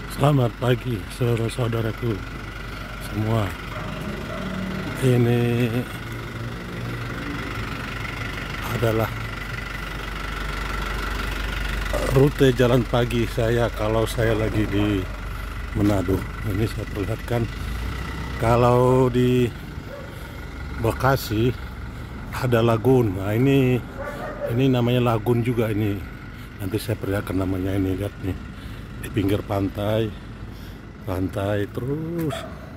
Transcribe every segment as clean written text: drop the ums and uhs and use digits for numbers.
Selamat pagi saudara-saudaraku semua. Ini adalah rute jalan pagi saya kalau saya lagi di Manado. Ini saya perlihatkan, kalau di Bekasi ada lagun. Nah, ini namanya lagun juga ini. Nanti saya perlihatkan namanya ini, lihat nih. Di pinggir pantai terus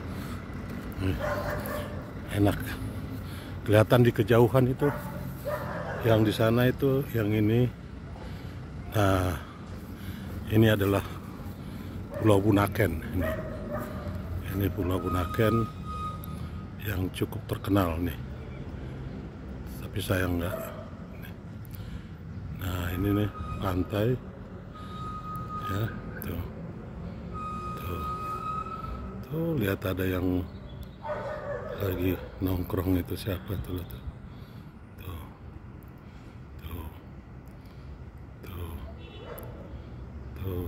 enak, kelihatan di kejauhan itu, yang di sana itu, yang ini. Nah, ini adalah Pulau Bunaken. Ini Pulau Bunaken yang cukup terkenal nih, tapi saya enggak. Nah, ini nih pantai ya. Tuh, lihat ada yang lagi nongkrong, itu siapa tuh? Tuh.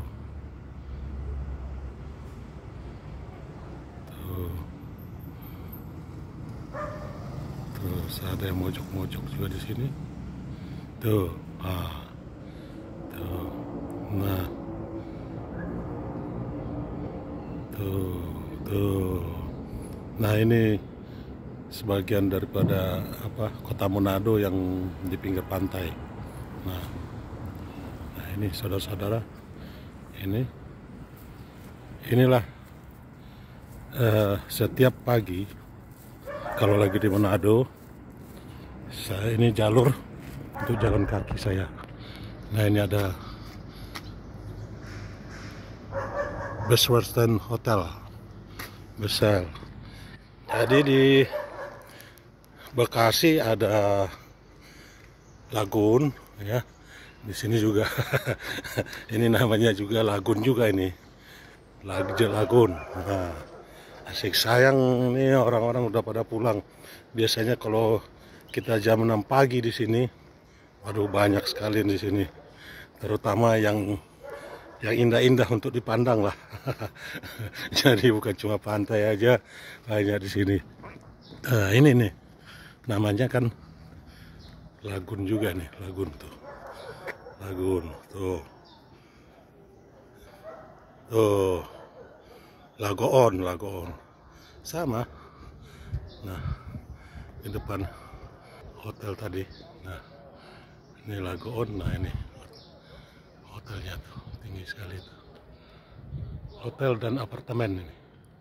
Terus ada yang mojok-mojok juga di sini. Tuh, tuh. Nah, tuh. Nah, ini sebagian daripada kota Manado yang di pinggir pantai. Nah, ini saudara-saudara, inilah setiap pagi kalau lagi di Manado, ini jalur untuk jalan kaki saya. Nah, ini ada Beswersten Hotel, Besel. Jadi di Bekasi ada lagun ya. Di sini juga ini namanya juga lagun juga ini. Lagun. Nah, asik, sayang nih orang-orang udah pada pulang. Biasanya kalau kita jam 6 pagi di sini, waduh, banyak sekali di sini. Terutama yang indah-indah untuk dipandang lah. Jadi bukan cuma pantai aja, banyak di sini. Nah, ini nih namanya kan lagun juga nih, lagun tuh. Lagoon sama. Nah, di depan hotel tadi. Nah, ini Lagoon. Nah, ini hotelnya tuh, tinggi sekali tuh. Hotel dan apartemen ini.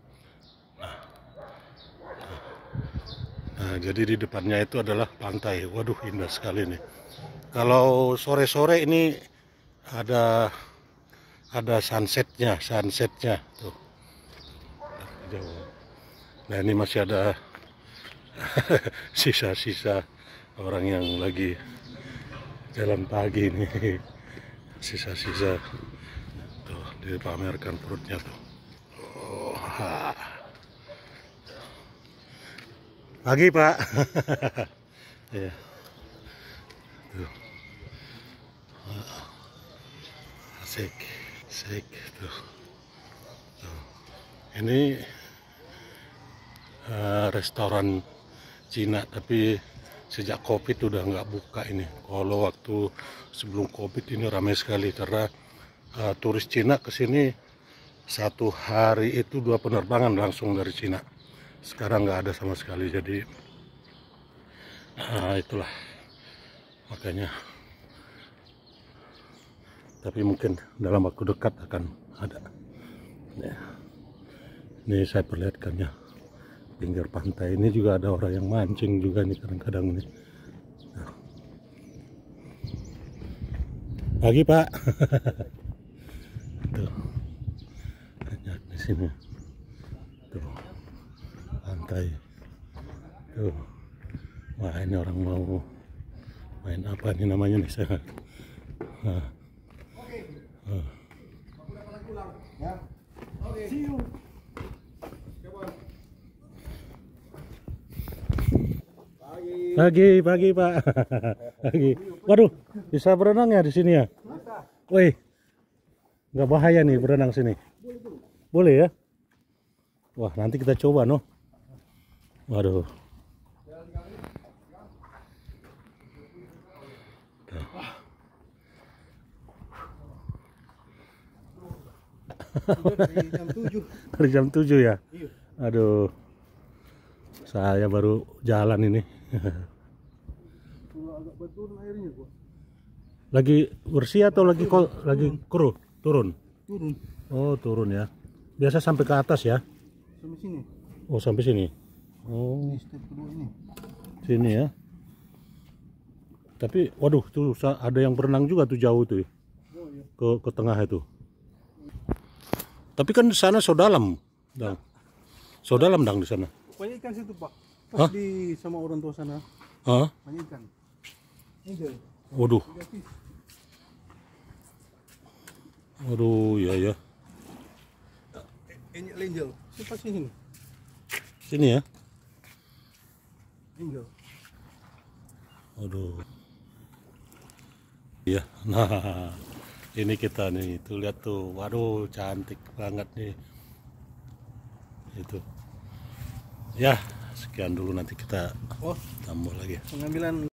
Nah, jadi di depannya itu adalah pantai. Waduh, indah sekali nih. Kalau sore-sore ini ada sunsetnya tuh. Nah, ini masih ada sisa-sisa orang yang lagi jalan pagi ini. Sisa-sisa tuh, dipamerkan perutnya tuh. Pagi, Pak. Ya. Tuh. Asik tuh. Ini restoran Cina, tapi sejak Covid udah nggak buka ini. Kalau waktu sebelum Covid ini ramai sekali karena turis Cina ke sini satu hari itu 2 penerbangan langsung dari Cina. Sekarang nggak ada sama sekali, jadi itulah makanya. Tapi mungkin dalam waktu dekat akan ada. Ya. Ini saya perlihatkannya, pinggir pantai ini juga ada orang yang mancing juga nih kadang-kadang nih. Nah. Pagi, Pak. Tuh, banyak di sini. Tuh, pantai. Tuh, wah, ini orang mau main apa nih namanya nih saya. Nah. Pagi, Pak. Pagi. Waduh, bisa berenang ya di sini ya? Wih, nggak bahaya nih berenang sini? Boleh ya? Wah, nanti kita coba, no. Waduh. Dari jam 7. Dari jam 7 ya? Iya. Aduh. Saya baru jalan ini. Agak betul airnya gua. Lagi bersih atau lagi kuru? Turun. Turun Oh, turun ya. Biasa sampai ke atas ya? sampai sini. Oh, sampai sini. Oh, Di step kedua ini. sini ya. Tapi waduh, tuh ada yang berenang juga tuh jauh tuh. Oh iya. Ke tengah itu. Tapi kan di sana so dalam, Dang. So dalam, Dang, di sana. Banyak ikan situ, Pak. Hah? Pas di sama orang tua sana. Hah? Banyak ikan. Angel. Waduh. Negatif. Waduh, ya ya. Angel. Siapa sini? Sini ya. Angel. Waduh. Iya. Nah, ini kita nih, tuh lihat tuh. Waduh, cantik banget nih. Itu. Ya, sekian dulu, nanti kita Oh, tambah lagi. pengambilan